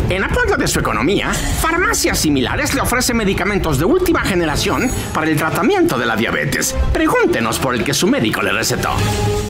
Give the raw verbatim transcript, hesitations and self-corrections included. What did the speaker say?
En apoyo de su economía, farmacias similares le ofrecen medicamentos de última generación para el tratamiento de la diabetes. Pregúntenos por el que su médico le recetó.